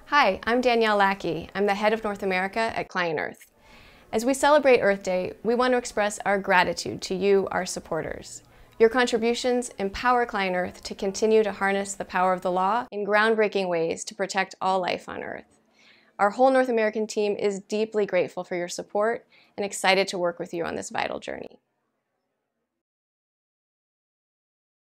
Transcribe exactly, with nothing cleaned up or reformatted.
Hi, I'm Danielle Lackey. I'm the head of North America at Client Earth. As we celebrate Earth Day, we want to express our gratitude to you, our supporters. Your contributions empower Client Earth to continue to harness the power of the law in groundbreaking ways to protect all life on Earth. Our whole North American team is deeply grateful for your support and excited to work with you on this vital journey.